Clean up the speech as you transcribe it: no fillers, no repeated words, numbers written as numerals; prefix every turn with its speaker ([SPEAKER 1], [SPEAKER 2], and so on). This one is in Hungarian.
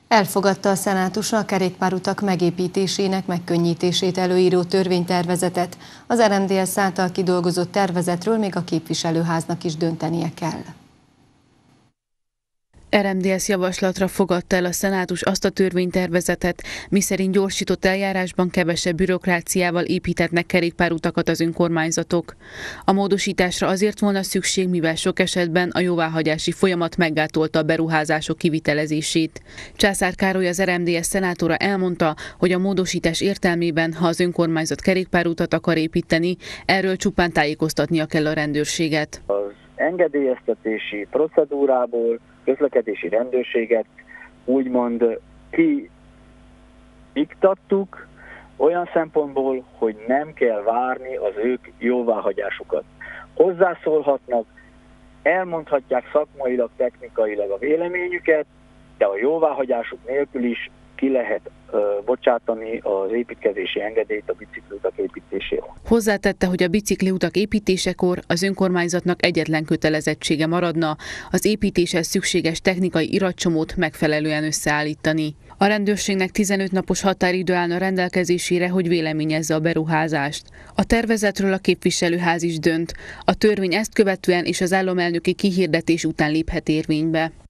[SPEAKER 1] Elfogadta a szenátus a kerékpárutak megépítésének megkönnyítését előíró törvénytervezetet. Az RMDSZ által kidolgozott tervezetről még a képviselőháznak is döntenie kell.
[SPEAKER 2] RMDSZ javaslatra fogadta el a szenátus azt a törvénytervezetet, miszerint gyorsított eljárásban kevesebb bürokráciával építetnek kerékpárutakat az önkormányzatok. A módosításra azért volna szükség, mivel sok esetben a jóváhagyási folyamat meggátolta a beruházások kivitelezését. Császár Károly, az RMDSZ szenátora elmondta, hogy a módosítás értelmében, ha az önkormányzat kerékpárutat akar építeni, erről csupán tájékoztatnia kell a rendőrséget.
[SPEAKER 3] Az engedélyeztetési procedúrából közlekedési rendőrséget úgymond kiiktattuk olyan szempontból, hogy nem kell várni az ők jóváhagyásukat. Hozzászólhatnak, elmondhatják szakmailag, technikailag a véleményüket, de a jóváhagyásuk nélkül is ki lehet bocsátani az építkezési engedélyt a bicikliutak építésére.
[SPEAKER 2] Hozzátette, hogy a bicikliutak építésekor az önkormányzatnak egyetlen kötelezettsége maradna, az építéshez szükséges technikai iratcsomót megfelelően összeállítani. A rendőrségnek 15 napos határidő állna rendelkezésére, hogy véleményezze a beruházást. A tervezetről a képviselőház is dönt. A törvény ezt követően és az államelnöki kihirdetés után léphet érvénybe.